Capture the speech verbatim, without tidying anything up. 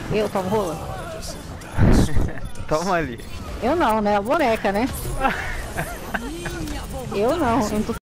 Eu tomo rola? Toma ali. Eu não, né? A boneca, né? Eu não, eu não tô